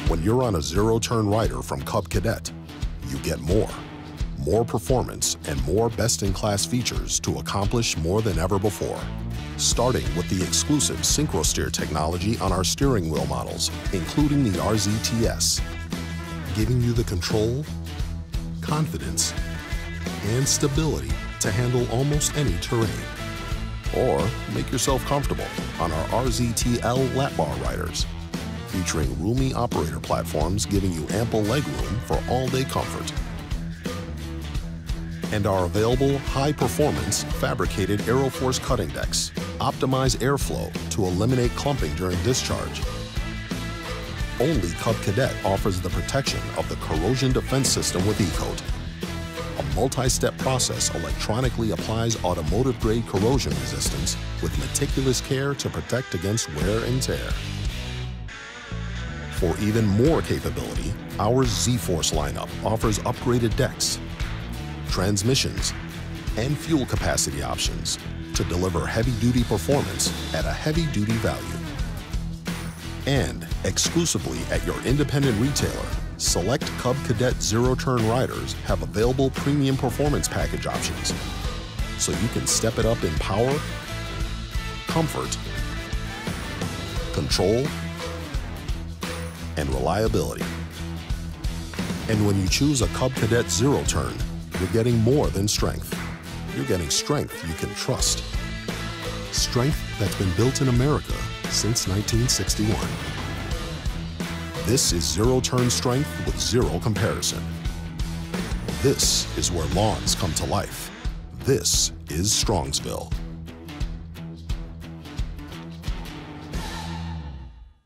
When you're on a zero-turn rider from Cub Cadet, you get more. More performance and more best-in-class features to accomplish more than ever before. Starting with the exclusive SynchroSteer technology on our steering wheel models, including the RZTS, giving you the control, confidence, and stability to handle almost any terrain. Or make yourself comfortable on our RZTL lap bar riders, featuring roomy operator platforms giving you ample legroom for all-day comfort. And our available high-performance fabricated Aeroforce cutting decks optimize airflow to eliminate clumping during discharge. Only Cub Cadet offers the protection of the corrosion defense system with E-Coat. A multi-step process electronically applies automotive-grade corrosion resistance with meticulous care to protect against wear and tear. For even more capability, our Z-Force lineup offers upgraded decks, transmissions, and fuel capacity options to deliver heavy-duty performance at a heavy-duty value. And exclusively at your independent retailer, select Cub Cadet zero-turn riders have available premium performance package options, so you can step it up in power, comfort, control, and reliability. And when you choose a Cub Cadet zero-turn, you're getting more than strength. You're getting strength you can trust. Strength that's been built in America since 1961. This is zero-turn strength with zero comparison. This is where lawns come to life. This is Strongsville.